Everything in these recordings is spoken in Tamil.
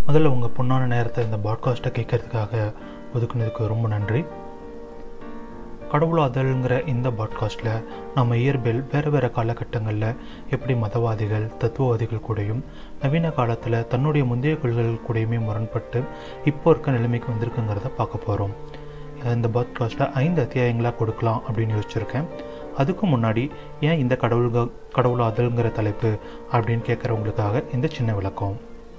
முதல்ல உங்கள் பொண்ணான நேரத்தை இந்த பாட்காஸ்ட்டை கேட்கறதுக்காக ஒதுக்குனதுக்கு ரொம்ப நன்றி. கடவுளாதல்ங்கிற இந்த பாட்காஸ்ட்டில் நம்ம இயற்பியல் வேறு காலகட்டங்களில் எப்படி மதவாதிகள் தத்துவவாதிகள் கூடயும் நவீன காலத்தில் தன்னுடைய முந்தைய கொள்கைகள் கூடயுமே முரண்பட்டு இப்போ இருக்க நிலைமைக்கு வந்திருக்குங்கிறத பார்க்க போகிறோம். இந்த பாட்காஸ்ட்டில் 5 அத்தியாயங்களாக கொடுக்கலாம் அப்படின்னு யோசிச்சுருக்கேன். அதுக்கு முன்னாடி ஏன் இந்த கடவுளாதல்ங்கிற தலைப்பு அப்படின்னு கேட்குறவங்களுக்காக இந்த சின்ன விளக்கம்.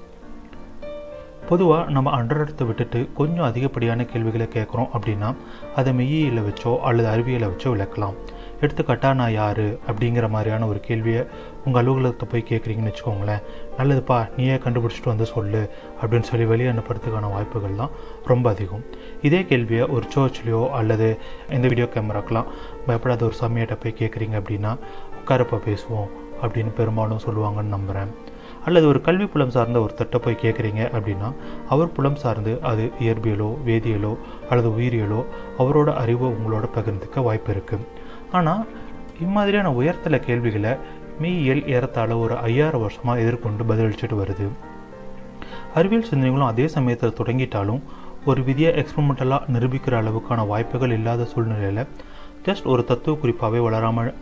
பொதுவாக நம்ம அன்றாடத்தை விட்டுட்டு கொஞ்சம் அதிகப்படியான கேள்விகளை கேட்குறோம் அப்படின்னா அதை மெய்யியலை வச்சோ அல்லது அறிவியலை வச்சோ விளக்கலாம். எடுத்துக்காட்டாக நான் யார் அப்படிங்கிற மாதிரியான ஒரு கேள்வியை உங்கள் அலுவலகத்தை போய் கேட்குறீங்கன்னு வச்சுக்கோங்களேன். நல்லதுப்பா, நீயே கண்டுபிடிச்சிட்டு வந்து சொல்லு அப்படின்னு சொல்லி வெளியே அனுப்புறதுக்கான வாய்ப்புகள் தான் ரொம்ப அதிகம். இதே கேள்வியை ஒரு சர்ச்லேயோ அல்லது இந்த வீடியோ கேமராக்கெலாம் பயப்படாத ஒரு சமயத்தை போய் கேட்குறீங்க அப்படின்னா உட்காரப்பா பேசுவோம் அப்படின்னு பெரும்பாலும் சொல்லுவாங்கன்னு நம்புகிறேன். அல்லது ஒரு கல்வி புலம் சார்ந்த ஒரு தட்டை போய் கேட்குறீங்க அப்படின்னா அவர் புலம் சார்ந்து அது இயற்பியலோ வேதியியலோ அல்லது உயிரியலோ அவரோட அறிவை உங்களோட பகிர்ந்துக்க வாய்ப்பு இருக்குது. ஆனால் இம்மாதிரியான உயர்தல கேள்விகளை மெய்யியல் ஏறத்தாழ ஒரு 5000 வருஷமாக எதிர்கொண்டு பதிலளிச்சுட்டு வருது. அறிவியல் சிந்தனைகளும் அதே சமயத்தில் தொடங்கிட்டாலும் ஒரு விதியை எக்ஸ்பெரிமெண்டலாக நிரூபிக்கிற அளவுக்கான வாய்ப்புகள் இல்லாத சூழ்நிலையில் ஜஸ்ட் ஒரு தத்துவ குறிப்பாகவே வளராமல்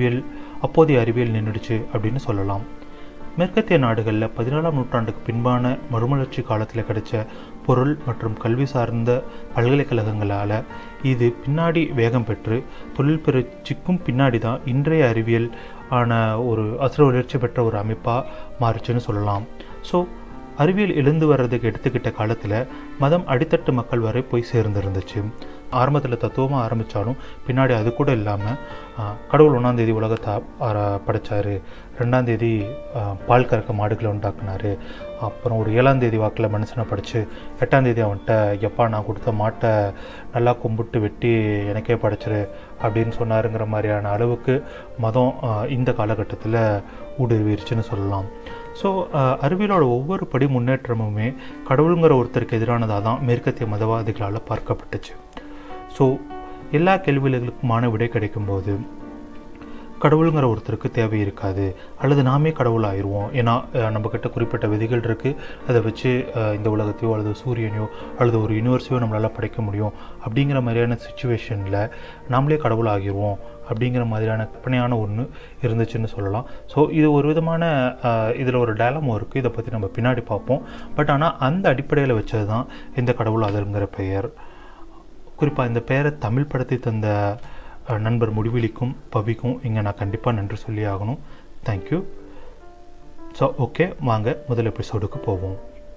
அப்போதைய அறிவியல் நின்றுடுச்சு அப்படின்னு சொல்லலாம். மேற்கத்திய நாடுகளில் 14ஆம் நூற்றாண்டுக்கு பின்பான மறுமலர்ச்சி காலத்தில் கிடைச்ச பொருள் மற்றும் கல்வி சார்ந்த பல்கலைக்கழகங்களால் இது பின்னாடி வேகம் பெற்று தொழில் புரட்சிக்கும் பின்னாடி தான் இன்றைய அறிவியல் ஆன ஒரு அசுர வளர்ச்சி பெற்ற ஒரு அமைப்பாக மாறுச்சுன்னு சொல்லலாம். ஸோ அறிவியல் எழுந்து வர்றதுக்கு எடுத்துக்கிட்ட காலத்தில் மதம் அடித்தட்டு மக்கள் வரை போய் சேர்ந்துருந்துச்சு. ஆரம்பத்தில் தத்துவமாக ஆரம்பித்தாலும் பின்னாடி அது கூட இல்லாமல் கடவுள் 1ஆம் தேதி உலகத்தை படைத்தார், 2ஆம் தேதி பால் கறக்க மாடுகளை உண்டாக்குனார், அப்புறம் ஒரு 7ஆம் தேதி வாக்கில் மனுஷனை படைச்சு 8ஆம் தேதி அவன்கிட்ட எப்பா நான் கொடுத்த மாட்டை நல்லா கும்பிட்டு வெட்டி எனக்கே படைச்சிரு அப்படின்னு சொன்னாருங்கிற மாதிரியான அளவுக்கு மதம் இந்த காலகட்டத்தில் ஊடுருவிருச்சுன்னு சொல்லலாம். ஸோ அறிவியலோட ஒவ்வொரு படி முன்னேற்றமுமே கடவுளுங்கிற ஒருத்தருக்கு எதிரானதாக தான் மேற்கத்திய மதவாதிகளால் பார்க்கப்பட்டுச்சு. ஸோ எல்லா கேள்விகளுக்குமான விடை கிடைக்கும்போது கடவுளுங்கிற ஒருத்தருக்கு தேவை இருக்காது, அல்லது நாமே கடவுள் ஆயிடுவோம். ஏன்னா நம்மக்கிட்ட குறிப்பிட்ட விதிகள் இருக்குது, அதை வச்சு இந்த உலகத்தையோ அல்லது சூரியனையோ அல்லது ஒரு யூனிவர்ஸையோ நம்மளால் படைக்க முடியும் அப்படிங்கிற மாதிரியான சுச்சுவேஷனில் நாமளே கடவுள் ஆகிடுவோம் அப்படிங்கிற மாதிரியான கற்பனையான ஒன்று இருந்துச்சுன்னு சொல்லலாம். ஸோ இது ஒரு விதமான இதில் ஒரு டயலமோ இருக்குது, இதை பற்றி நம்ம பின்னாடி பார்ப்போம். பட் ஆனால் அந்த அடிப்படையில் வச்சது தான் இந்த கடவுளாதல்ங்கிற பெயர். குறிப்பாக இந்த பெயரை தமிழ் படுத்தி தந்த நண்பர் முடிவெளிக்கும் பவிக்கும் இங்கே நான் கண்டிப்பாக நன்றி சொல்லி ஆகணும். தேங்க்யூ. ஸோ ஓகே, வாங்க முதல் எபிசோடுக்கு போவோம்.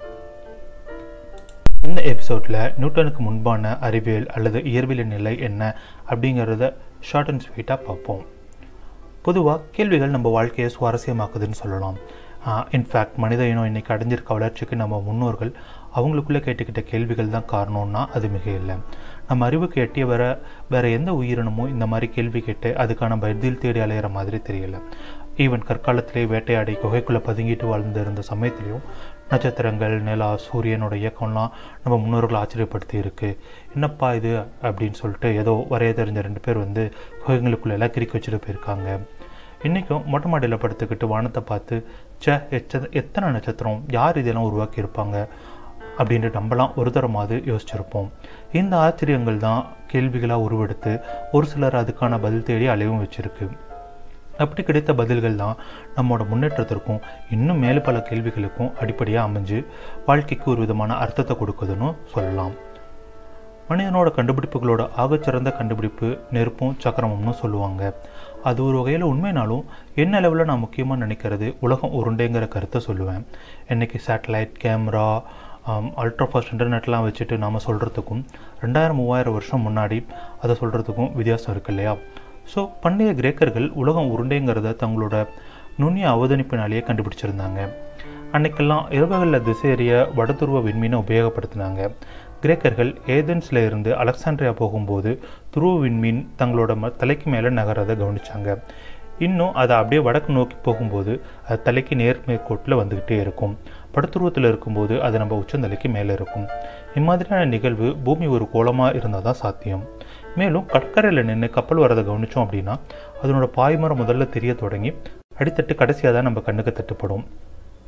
இந்த எபிசோடில் நியூட்டனுக்கு முன்பான அறிவியல் அல்லது இயற்பியலின் நிலை என்ன அப்படிங்கிறத ஷார்ட் அண்ட் ஸ்வீட்டாக பார்ப்போம். பொதுவாக கேள்விகள் நம்ம வாழ்க்கையை சுவாரஸ்யமாக்குதுன்னு சொல்லலாம். இன்ஃபேக்ட் மனித இனம் இன்றைக்கி அடைஞ்சிருக்க வளர்ச்சிக்கு நம்ம முன்னோர்கள் அவங்களுக்குள்ளே கேட்டுக்கிட்ட கேள்விகள் தான் காரணம்னா அது மிக இல்லை. நம்ம அறிவுக்கு எட்டிய வேறு எந்த உயிரினமும் இந்த மாதிரி கேள்வி கேட்டு அதுக்கான பதில் தேடி அலையிற மாதிரி தெரியல. ஈவன் கற்காலத்திலே வேட்டையாடி குகைக்குள்ளே பதுங்கிட்டு வாழ்ந்திருந்த சமயத்துலேயும் நட்சத்திரங்கள், நிலா, சூரியனோட இயக்கம்லாம் நம்ம முன்னோர்கள் ஆச்சரியப்படுத்தி இருக்குது. என்னப்பா இது அப்படின்னு சொல்லிட்டு ஏதோ வரைய தெரிஞ்ச 2 பேர் வந்து குகைகளுக்குள்ளே எல்லாம் கிறுக்கி வச்சுட்டு போயிருக்காங்க. இன்றைக்கும் மொட்டை மாடியில் படுத்துக்கிட்டு வானத்தை பார்த்து எத்தனை நட்சத்திரம், யார் இதெல்லாம் உருவாக்கியிருப்பாங்க அப்படின்ட்டு நம்மளாம் ஒரு தரமாவது யோசிச்சிருப்போம். இந்த ஆச்சரியங்கள் தான் கேள்விகளாக உருவெடுத்து ஒரு சிலர் அதுக்கான பதில் தேடி அலைவும் வச்சுருக்கு. அப்படி கிடைத்த பதில்கள் தான் நம்மளோட முன்னேற்றத்திற்கும் இன்னும் மேலும் பல கேள்விகளுக்கும் அடிப்படையாக அமைஞ்சு வாழ்க்கைக்கு ஒரு விதமான அர்த்தத்தை கொடுக்குதுன்னு சொல்லலாம். மனிதனோட கண்டுபிடிப்புகளோட ஆகச்சிறந்த கண்டுபிடிப்பு நெருப்பும் சக்கரமும்னு சொல்லுவாங்க. அது ஒரு வகையில் உண்மைனாலும் என்ன அளவில் நான் முக்கியமாக நினைக்கிறது உலகம் உருண்டைங்கிற கருத்தை சொல்லுவேன். இன்றைக்கி சேட்டலைட், கேமரா, அல்ட்ரா ஃபாஸ்ட் இன்டர்நெட்லாம் வச்சுட்டு நாம் சொல்கிறதுக்கும் 2000-3000 வருஷம் முன்னாடி அதை சொல்கிறதுக்கும் வித்தியாசம் இருக்கு இல்லையா? ஸோ பண்டைய கிரேக்கர்கள் உலகம் உருண்டைங்கிறத தங்களோட நுண்ணிய அவதானிப்பினாலேயே கண்டுபிடிச்சிருந்தாங்க. அன்றைக்கெல்லாம் இரவுகளில் திசையறிய வடதுருவ விண்மீனை உபயோகப்படுத்தினாங்க. கிரேக்கர்கள் ஏதென்ஸில் இருந்து அலெக்சாண்ட்ரியா போகும்போது துருவ விண்மீன் தங்களோட தலைக்கு மேலே நகரதை கவனித்தாங்க. இன்னும் அதை அப்படியே வடக்கு நோக்கி போகும்போது அது தலைக்கு நேர்மேற்கோட்டில் வந்துக்கிட்டே இருக்கும். படுத்துருவத்தில் இருக்கும்போது அது நம்ம உச்சந்தலைக்கு மேலே இருக்கும். இம்மாதிரியான நிகழ்வு பூமி ஒரு கோளமாக இருந்தால் தான் சாத்தியம். மேலும் கடற்கரையில் நின்று கப்பல் வரதை கவனித்தோம் அப்படின்னா அதனோட பாய்மரம் முதல்ல தெரிய தொடங்கி அடித்தட்டு கடைசியாக தான் நம்ம கண்ணுக்கு தட்டுப்படும்.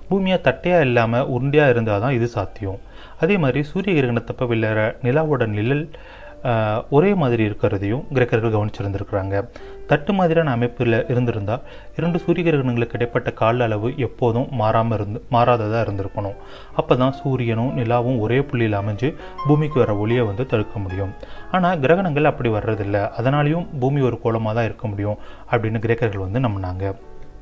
பூமியாக தட்டையாக இல்லாமல் உருண்டையாக இருந்தால் தான் இது சாத்தியம். அதே மாதிரி சூரிய கிரகணத்தப்ப விளையாட நிலாவோட நிழல் ஒரே மாதிரி இருக்கிறதையும் கிரேக்கர்கள் கவனிச்சிருந்துருக்குறாங்க. தட்டு மாதிரியான அமைப்பில் இருந்திருந்தால் 2 சூரிய கிரகணங்களுக்கு இடைப்பட்ட கால அளவு எப்போதும் மாறாததாக இருந்திருக்கணும். அப்போ தான் சூரியனும் நிலாவும் ஒரே புள்ளியில் அமைஞ்சு பூமிக்கு வர ஒளியை தடுக்க முடியும். ஆனால் கிரகணங்கள் அப்படி வர்றதில்லை, அதனாலேயும் பூமி ஒரு கோளமாக தான் இருக்க முடியும் அப்படின்னு கிரேக்கர்கள் நம்பினாங்க.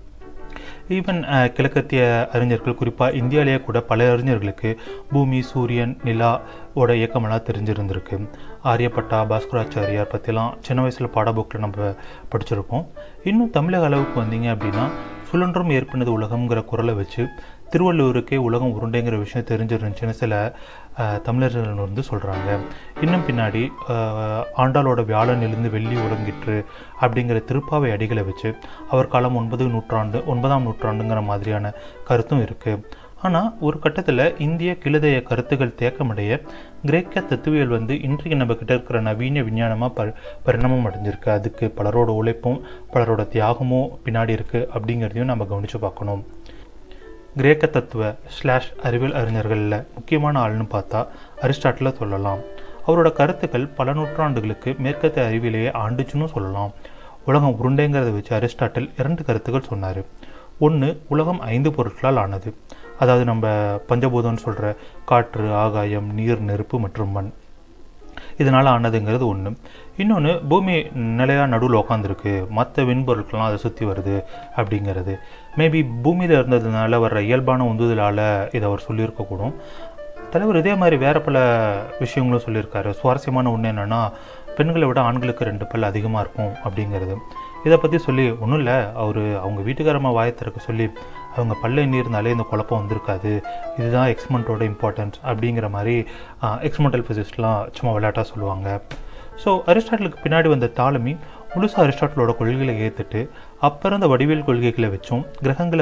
ஈவன் கிழக்கத்திய அறிஞர்கள், குறிப்பாக இந்தியாவிலேயே கூட பல அறிஞர்களுக்கு பூமி, சூரியன், நிலாவோட இயக்கமெல்லாம் தெரிஞ்சிருந்திருக்கு. ஆரியப்பட்டா, பாஸ்கராச்சாரியார் பற்றிலாம் சின்ன வயசில் பாடப்புக்கில் நம்ம படிச்சிருப்போம். இன்னும் தமிழக அளவுக்கு வந்தீங்க அப்படின்னா சுழன்றும் ஏற்பினது உலகம்ங்கிற குரலை வச்சு திருவள்ளுவருக்கே உலகம் உருண்டைங்கிற விஷயம் தெரிஞ்சிருந்துச்சுன்னு சில தமிழர்கள் சொல்கிறாங்க. இன்னும் பின்னாடி ஆண்டாளோட வியாழன் எழுந்து வெள்ளி உலங்கிற்று அப்படிங்கிற திருப்பாவை அடிகளை வச்சு அவர் காலம் 9ஆம் நூற்றாண்டுங்கிற மாதிரியான கருத்தும் இருக்குது. ஆனால் ஒரு கட்டத்தில் இந்திய கிழதைய கருத்துக்கள் தேக்கமடைய கிரேக்க தத்துவியல் இன்றைக்கு நம்ம கிட்ட இருக்கிற நவீன விஞ்ஞானமாக பரிணாமம் அடைஞ்சிருக்கு. அதுக்கு பலரோட உழைப்பும் பலரோட தியாகமும் பின்னாடி இருக்குது அப்படிங்கிறதையும் நம்ம கவனித்து பார்க்கணும். கிரேக்க தத்துவ அறிவியல் அறிஞர்களில் முக்கியமான ஆள்னு பார்த்தா அரிஸ்டாட்டிலை சொல்லலாம். அவரோட கருத்துக்கள் பல நூற்றாண்டுகளுக்கு மேற்கத்திய அறிவியலையே ஆண்டுச்சுன்னு சொல்லலாம். உலகம் உருண்டைங்கிறத வச்சு அரிஸ்டாட்டில் 2 கருத்துக்கள் சொன்னார். ஒன்று, உலகம் 5 பொருட்களால் ஆனது, அதாவது நம்ம பஞ்சபூதம்னு சொல்கிற காற்று, ஆகாயம், நீர், நெருப்பு மற்றும் மண், இதனால் ஆனதுங்கிறது ஒன்று. இன்னொன்று, பூமி நிலையாக நடுவில் உட்காந்துருக்கு, மற்ற விண்பொருட்கள்லாம் அதை சுற்றி வருது அப்படிங்கிறது. மேபி பூமியில் இருந்ததுனால வர்ற இயல்பான உந்துதலால் இதை அவர் சொல்லியிருக்கக்கூடும். தலைவர் இதே மாதிரி வேறு பல விஷயங்களும் சொல்லியிருக்காரு. சுவாரஸ்யமான ஒன்று என்னென்னா, பெண்களை விட ஆண்களுக்கு 2 பல் அதிகமாக இருக்கும் அப்படிங்கிறது. இதை பற்றி சொல்லி ஒன்றும் இல்லை, அவங்க வீட்டுக்காரமாக வாயத்திறக்க சொல்லி அவங்க பல்ல எண்ணியிருந்தாலே இந்த குழப்பம் வந்திருக்காது, இதுதான் எக்ஸ்பெரிமெண்ட்டோட இம்பார்ட்டன்ஸ் அப்படிங்கிற மாதிரி எக்ஸ்பெரிமெண்டல் ஃபிசிக்ஸ்லாம் சும்மா விளையாட்டாக சொல்லுவாங்க. ஸோ அரிஸ்டாட்டிலுக்கு பின்னாடி வந்த தாலமி முழுசாக அரிஸ்டாட்டிலோட கொள்கைகளை ஏற்றுட்டு அப்போ இருந்த வடிவியல் கொள்கைகளை வச்சும் கிரகங்களை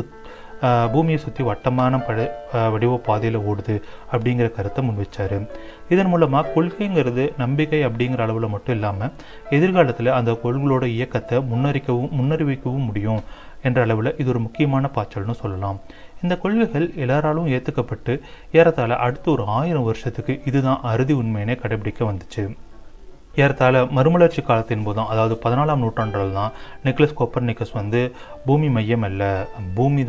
பூமியை சுற்றி வட்டமான வடிவ பாதையில் ஓடுது அப்படிங்கிற கருத்தை முன் வச்சார். இதன் மூலமாக கொள்கைங்கிறது நம்பிக்கை அப்படிங்கிற அளவில் மட்டும் இல்லாமல் எதிர்காலத்தில் அந்த கொள்கைகளோட இயக்கத்தை முன்னறிவிக்கவும் முடியும் என்ற அளவில் இது ஒரு முக்கியமான பாய்ச்சல்னு சொல்லலாம். இந்த கொள்கைகள் எல்லாராலும் ஏற்றுக்கப்பட்டு ஏறத்தாழ அடுத்த ஒரு 1000 வருஷத்துக்கு இதுதான் அறுதி உண்மையினே கடைபிடிக்க வந்துச்சு. ஏறத்தாழ மறுமலர்ச்சி காலத்தின் போதும், அதாவது 14ஆம் நூற்றாண்டில் தான் நிக்கோலஸ் கோப்பர்னிக்கஸ் பூமி மையம் அல்ல, பூமி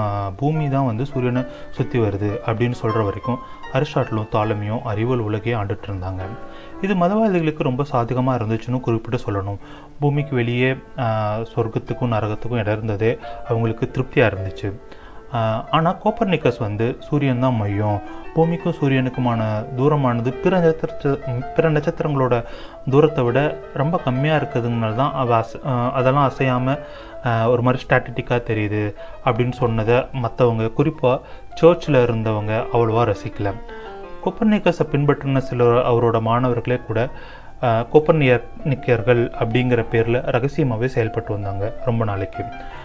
தான் சூரியனை சுற்றி வருது அப்படின்னு சொல்கிற வரைக்கும் அரிஸ்டாட்டிலும் தாலமியும் அறிவியல் உலகையே ஆண்டுட்டு இருந்தாங்க. இது மதவாதிகளுக்கு ரொம்ப சாதகமாக இருந்துச்சுன்னு குறிப்பிட்டு சொல்லணும். பூமிக்கு வெளியே சொர்க்கத்துக்கும் நரகத்துக்கும் இடம் இருந்ததே அவங்களுக்கு திருப்தியாக இருந்துச்சு. ஆனால் கோப்பர்னிக்கஸ் சூரியன் தான் மையம், பூமிக்கும் சூரியனுக்குமான தூரமானது பிற நட்சத்திரங்களோட தூரத்தை விட ரொம்ப கம்மியாக இருக்கிறதுனால தான் அதெல்லாம் அசையாமல் ஒரு மாதிரி ஸ்டாட்டிட்டிக்காக தெரியுது அப்படின்னு சொன்னதை மற்றவங்க, குறிப்பாக சர்ச்சில் இருந்தவங்க அவ்வளோவா ரசிக்கலை. கோப்பர்னிக்கஸை பின்பற்றின சில அவரோட மாணவர்களே கூட கோப்பர்னிக்கர்கள் அப்படிங்கிற பேரில் ரகசியமாகவே செயல்பட்டு வந்தாங்க ரொம்ப நாளைக்கு.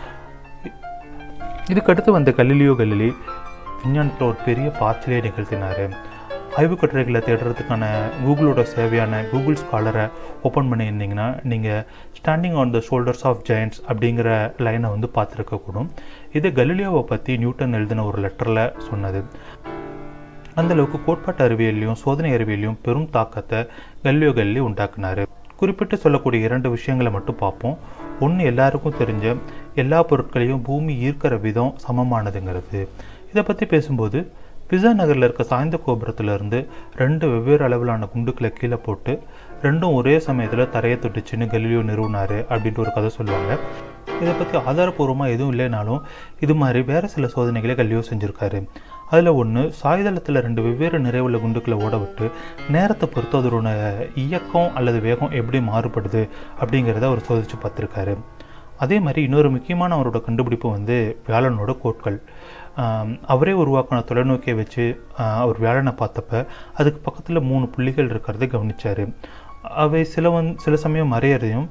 இதுக்கடுத்து கலிலியோ கலிலி விஞ்ஞானத்தில் ஒரு பெரிய பாய்ச்சலே நிகழ்த்தினார். ஆய்வு கட்டுரைகளை தேடுறதுக்கான கூகுளோட சேவையான கூகுள் ஸ்காலரை ஓப்பன் பண்ணியிருந்தீங்கன்னா நீங்கள் standing on the shoulders of giants அப்படிங்கிற லைனை பார்த்துருக்கக்கூடும். இது கலிலியோவை பற்றி நியூட்டன் எழுதின ஒரு லெட்டரில் சொன்னது. அந்தளவுக்கு கோட்பாட்டு அறிவியலையும் சோதனை அறிவியலையும் பெரும் தாக்கத்தை கலிலியோ கலிலி உண்டாக்குனார். குறிப்பிட்டு சொல்லக்கூடிய 2 விஷயங்களை மட்டும் பார்ப்போம். ஒன்று, எல்லாருக்கும் தெரிஞ்ச எல்லா பொருட்களையும் பூமி ஈர்க்கிற விதம் சமமானதுங்கிறது. இதை பற்றி பேசும்போது பிசா நகரில் இருக்க சாய்ந்த கோபுரத்துலேருந்து 2 வெவ்வேறு அளவிலான குண்டுக்களை கீழே போட்டு 2ம் ஒரே சமயத்தில் தரையை தொட்டுச்சுன்னு கலிலியோ நிறுவனார் அப்படின்ட்டு ஒரு கதை சொல்லுவாங்க. இதை பற்றி ஆதாரப்பூர்வமாக எதுவும் இல்லைனாலும் இது மாதிரி வேறு சில சோதனைகளை கலிலியோ செஞ்சுருக்காரு. அதில் ஒன்று, சாய்தளத்தில் 2 வெவ்வேறு நிறைவுள்ள குண்டுக்களை ஓட விட்டு நேரத்தை பொறுத்து அதோட இயக்கம் அல்லது வேகம் எப்படி மாறுபடுது அப்படிங்கிறத அவர் சோதித்து பார்த்துருக்காரு. அதே மாதிரி இன்னொரு முக்கியமான அவரோட கண்டுபிடிப்பு வியாழனோட கோட்கள். அவரே உருவாக்கின தொலைநோக்கியை வச்சு அவர் வியாழனை பார்த்தப்ப அதுக்கு பக்கத்தில் 3 புள்ளிகள் இருக்கிறத கவனித்தார். அவை சில சமயம் மறையறதையும்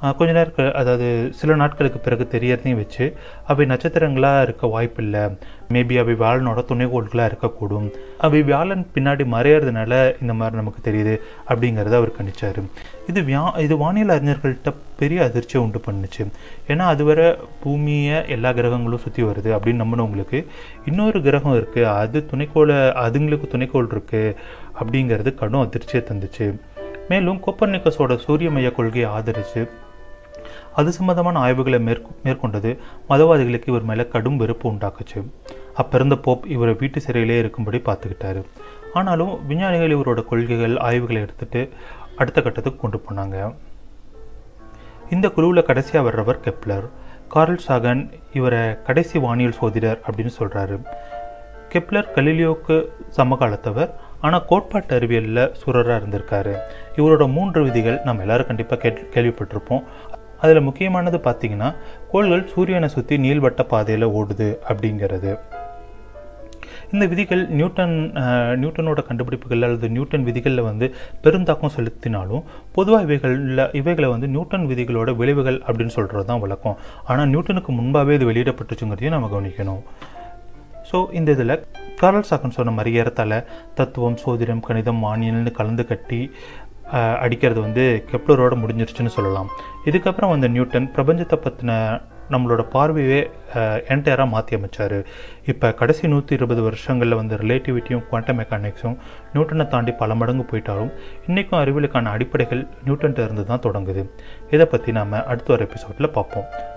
கொஞ்ச நேரம் அதாவது சில நாட்களுக்கு பிறகு தெரியறதையும் வச்சு அவை நட்சத்திரங்களாக இருக்க வாய்ப்பில்லை, மேபி அவை வியாழனோட துணைக்கோள்களாக இருக்கக்கூடும், அவை வியாழன் பின்னாடி மறையிறதுனால இந்த மாதிரி நமக்கு தெரியுது அப்படிங்கிறத அவர் கணிச்சார். இது வானியல் அறிஞர்கள்ட்ட பெரிய அதிர்ச்சியை உண்டு பண்ணுச்சு. ஏன்னா அதுவரை பூமியை எல்லா கிரகங்களும் சுற்றி வருது அப்படின்னு நம்பினவங்களுக்கு இன்னொரு கிரகம் இருக்குது, அதுங்களுக்கு துணைக்கோள் இருக்குது அப்படிங்கிறது கடும் அதிர்ச்சியை தந்துச்சு. மேலும் கோப்பர்னிக்கஸோட சூரிய மைய கொள்கையை ஆதரித்து அது சம்பந்தமான ஆய்வுகளை மேற்கொண்டது மதவாதிகளுக்கு இவர் மேலே கடும் வெறுப்பு உண்டாக்குச்சு. அப்பிறந்த போப் இவரை வீட்டு சிறையிலே இருக்கும்படி பார்த்துக்கிட்டாரு. ஆனாலும் விஞ்ஞானிகள் இவரோட கொள்கைகள் ஆய்வுகளை எடுத்துட்டு அடுத்த கட்டத்துக்கு கொண்டு போனாங்க. இந்த குழுவில் கடைசியாக வர்றவர் கெப்லர். கார்ல் சாகன் இவரை கடைசி வானியல் சோதிடர் அப்படின்னு சொல்கிறாரு. கெப்லர் கலீலியோவுக்கு சமகாலத்தவர், ஆனால் கோட்பாட்டு அறிவியலில் சூரராக இருந்திருக்காரு. இவரோட 3 விதிகள் நம்ம எல்லாரும் கண்டிப்பாக கேள்விப்பட்டிருப்போம். அதில் முக்கியமானது பார்த்திங்கன்னா, கோள்கள் சூரியனை சுற்றி நீள்வட்ட பாதையில் ஓடுது அப்படிங்கிறது. இந்த விதிகள் நியூட்டனோட கண்டுபிடிப்புகள் அல்லது நியூட்டன் விதிகளில் பெருந்தாக்கம் செலுத்தினாலும் பொதுவாக இவைகளை நியூட்டன் விதிகளோட விளைவுகள் அப்படின்னு சொல்கிறது தான் வழக்கம். ஆனால் நியூட்டனுக்கு முன்பாகவே இது வெளியிடப்பட்டுச்சுங்கிறதையும் நம்ம கவனிக்கணும். ஸோ இந்த இதில் கார்ல் சாகன் சொன்ன மாதிரி ஏறத்தாழ தத்துவம், சோதிடம், கணிதம், வானியல்னு கலந்து கட்டி அடிக்கிறது கெப்லரோட முடிஞ்சிருச்சுன்னு சொல்லலாம். இதுக்கப்புறம் நியூட்டன் பிரபஞ்சத்தை பற்றின நம்மளோட பார்வையே என்டையராக மாற்றி அமைச்சார். இப்போ கடைசி 120 வருஷங்களில் ரிலேட்டிவிட்டியும் குவாண்டம் மெக்கானிக்ஸும் நியூட்டனை தாண்டி பல மடங்கு போயிட்டாலும் இன்றைக்கும் அறிவியலுக்கான அடிப்படைகள் நியூட்டன்கிட்ட இருந்து தான் தொடங்குது. இதை பற்றி நாம் அடுத்த ஒரு எபிசோடில் பார்ப்போம்.